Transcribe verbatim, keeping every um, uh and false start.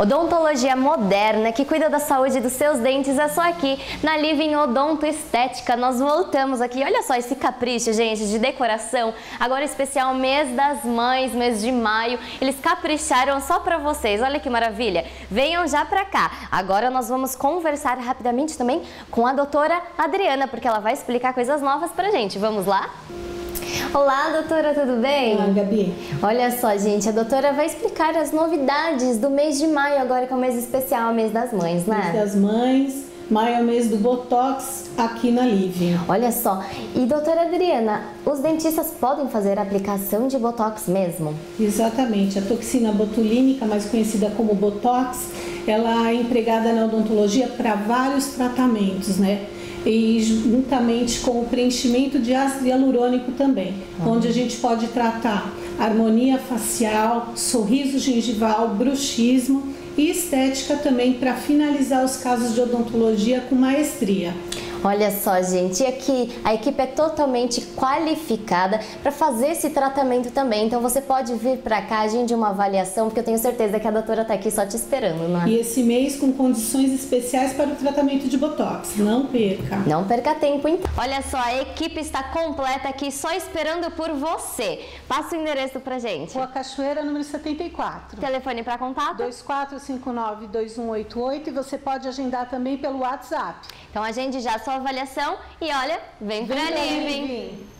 Odontologia moderna que cuida da saúde dos seus dentes é só aqui na Living Odonto Estética. Nós voltamos aqui. Olha só esse capricho, gente, de decoração. Agora especial mês das mães, mês de maio. Eles capricharam só pra vocês. Olha que maravilha. Venham já pra cá. Agora nós vamos conversar rapidamente também com a doutora Adriana, porque ela vai explicar coisas novas pra gente. Vamos lá? Olá, doutora, tudo bem? Olá, Gabi. Olha só, gente, a doutora vai explicar as novidades do mês de maio, agora que é o mês especial, o mês das mães, né? Mês das mães, maio é o mês do Botox aqui na Living. Olha só, e doutora Adriana, os dentistas podem fazer a aplicação de Botox mesmo? Exatamente, a toxina botulínica, mais conhecida como Botox, ela é empregada na odontologia para vários tratamentos, né? E juntamente com o preenchimento de ácido hialurônico também, uhum. onde a gente pode tratar harmonia facial, sorriso gengival, bruxismo e estética também para finalizar os casos de odontologia com maestria. Olha só, gente, e aqui a equipe é totalmente qualificada para fazer esse tratamento também. Então você pode vir para cá, agende uma avaliação, porque eu tenho certeza que a doutora está aqui só te esperando, não é? E esse mês com condições especiais para o tratamento de Botox. Não perca. Não perca tempo, então. Olha só, a equipe está completa aqui só esperando por você. Passa o endereço pra gente. Rua Cachoeira, número setenta e quatro. Telefone para contato? dois quatro cinco nove, dois um oito oito e você pode agendar também pelo WhatsApp. Então agende já a sua avaliação e olha, vem pra Living.